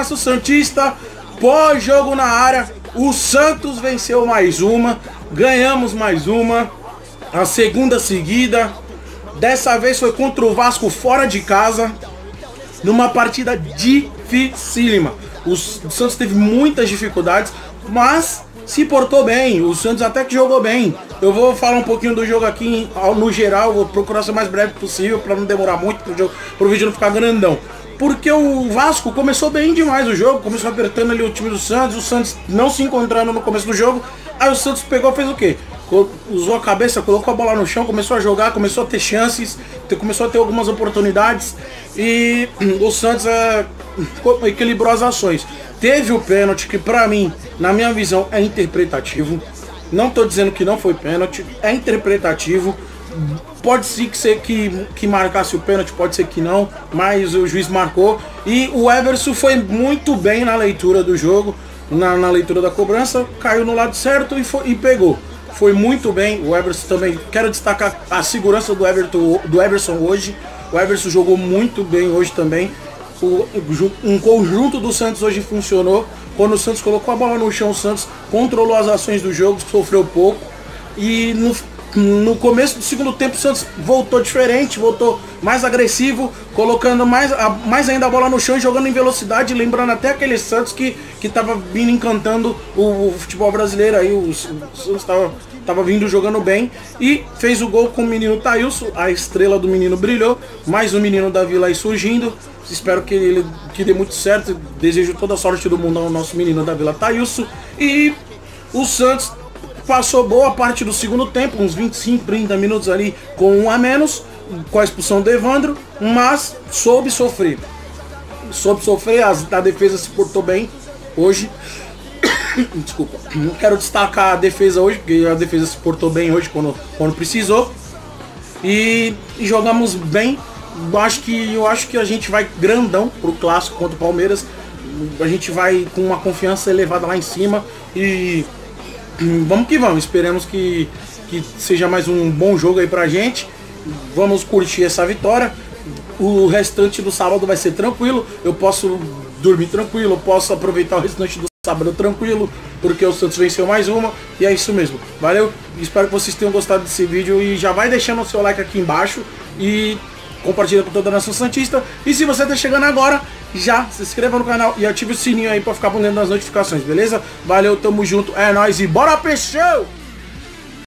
Nação Santista, pós-jogo na área, o Santos venceu mais uma, ganhamos mais uma, a segunda seguida. Dessa vez foi contra o Vasco fora de casa, numa partida dificílima. O Santos teve muitas dificuldades, mas se portou bem. O Santos até que jogou bem. Eu vou falar um pouquinho do jogo aqui no geral, vou procurar ser o mais breve possível para não demorar muito, pro vídeo não ficar grandão. Porque o Vasco começou bem demais o jogo, começou apertando ali o time do Santos, o Santos não se encontrando no começo do jogo. Aí o Santos pegou e fez o quê? Usou a cabeça, colocou a bola no chão, começou a jogar, começou a ter chances, começou a ter algumas oportunidades e o Santos equilibrou as ações. Teve o pênalti que pra mim, na minha visão, é interpretativo. Não tô dizendo que não foi pênalti, é interpretativo. Pode ser que marcasse o pênalti, pode ser que não, mas o juiz marcou. E o Everson foi muito bem na leitura do jogo, na leitura da cobrança, caiu no lado certo e pegou. Foi muito bem, o Everson também, quero destacar a segurança do Everson hoje. O Everson jogou muito bem hoje também. Um conjunto do Santos hoje funcionou. Quando o Santos colocou a bola no chão, o Santos controlou as ações do jogo, sofreu pouco. E no começo do segundo tempo o Santos voltou diferente, voltou mais agressivo, colocando mais ainda a bola no chão e jogando em velocidade, lembrando até aquele Santos que estava vindo encantando o futebol brasileiro aí. O Santos estava vindo jogando bem e fez o gol com o menino Thailson, a estrela do menino brilhou, mais um menino da Vila aí surgindo. Espero que dê muito certo, desejo toda a sorte do mundo ao nosso menino da Vila Thailson. E o Santos passou boa parte do segundo tempo, uns 25, 30 minutos ali com um a menos, com a expulsão do Evandro, mas soube sofrer. A defesa se portou bem hoje. Desculpa, não quero destacar a defesa hoje, porque a defesa se portou bem hoje quando precisou. E jogamos bem. Eu acho que a gente vai grandão pro clássico contra o Palmeiras. A gente vai com uma confiança elevada lá em cima e vamos que vamos, esperemos que seja mais um bom jogo aí pra gente. Vamos curtir essa vitória. O restante do sábado vai ser tranquilo. Eu posso dormir tranquilo, eu posso aproveitar o restante do sábado tranquilo, porque o Santos venceu mais uma. E é isso mesmo. Valeu, espero que vocês tenham gostado desse vídeo. E já vai deixando o seu like aqui embaixo e compartilha com toda a Nação Santista. E se você tá chegando agora, já se inscreva no canal e ative o sininho aí pra ficar por dentro das notificações, beleza? Valeu, tamo junto, é nóis e bora, peixão!